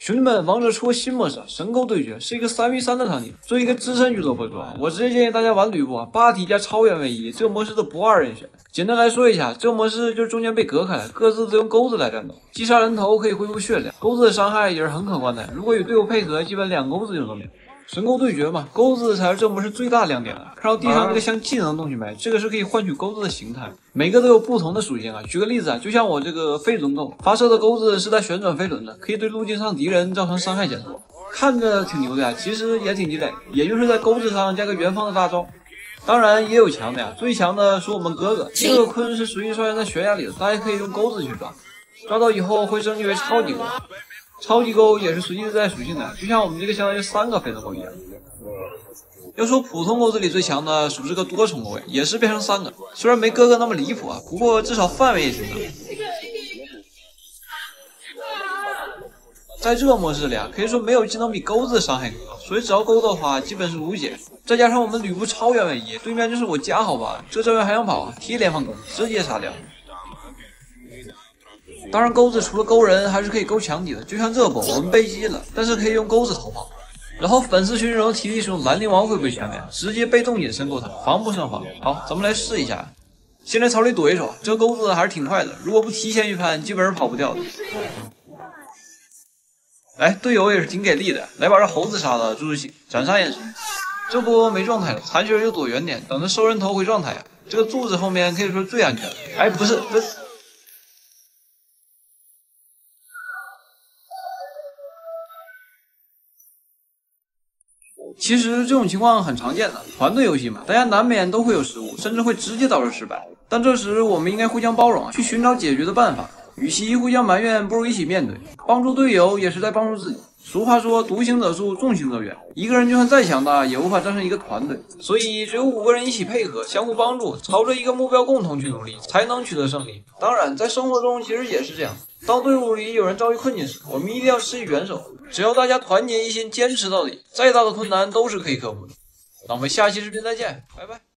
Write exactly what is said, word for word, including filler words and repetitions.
兄弟们，王者出个新模式，深沟对决，是一个三 v 三的场景。作为一个资深剧作博主啊，我直接建议大家玩吕布啊，霸体加超远位移，这个模式的不二人选。简单来说一下，这个模式就是中间被隔开了，各自只用钩子来战斗。击杀人头可以恢复血量，钩子的伤害也是很可观的。如果与队友配合，基本两钩子就能秒。深沟对决嘛，钩子才是这模式最大亮点了。看到地上这个像技能东西没？这个是可以换取钩子的形态，每个都有不同的属性啊。举个例子啊，就像我这个飞轮钩，发射的钩子是带旋转飞轮的，可以对路径上敌人造成伤害减弱。看着挺牛的呀，其实也挺鸡肋，也就是在钩子上加个元芳的大招。当然也有强的呀，最强的是我们哥哥，这个鲲是随意出现在悬崖里的，大家可以用钩子去抓，抓到以后会升级为超级钩。超级钩也是随机自带属性的，就像我们这个相当于三个飞轮钩一样。要说普通钩子里最强的，属是个多重钩位，也是变成三个。虽然没哥哥那么离谱啊，不过至少范围也挺大。在这个模式里啊，可以说没有技能比钩子的伤害更高，所以只要钩的话，基本是无解。再加上我们吕布超远位移，对面就是我家好吧，这招员还想跑啊，踢连环钩，直接杀掉。当然，钩子除了勾人，还是可以勾墙体的。就像这波，我们被击了，但是可以用钩子逃跑。然后粉丝群中提议说兰陵王会不会全面，直接被动隐身勾他，防不胜防。好，咱们来试一下。先来草里躲一手，这钩子还是挺快的，如果不提前预判，基本是跑不掉的。来，队友也是挺给力的，来把这猴子杀了助助兴，斩杀眼神。这波没状态了，残血人就躲远点，等着收人头回状态啊。这个柱子后面可以说最安全了。哎，不是，这。其实这种情况很常见的，团队游戏嘛，大家难免都会有失误，甚至会直接导致失败。但这时我们应该互相包容啊，去寻找解决的办法。与其互相埋怨，不如一起面对，帮助队友也是在帮助自己。俗话说，独行者数，众行者远。一个人就算再强大，也无法战胜一个团队。所以只有五个人一起配合，相互帮助，朝着一个目标共同去努力，才能取得胜利。当然，在生活中其实也是这样。当队伍里有人遭遇困境时，我们一定要施以援手。只要大家团结一心，坚持到底，再大的困难都是可以克服的。那我们下期视频再见，拜拜。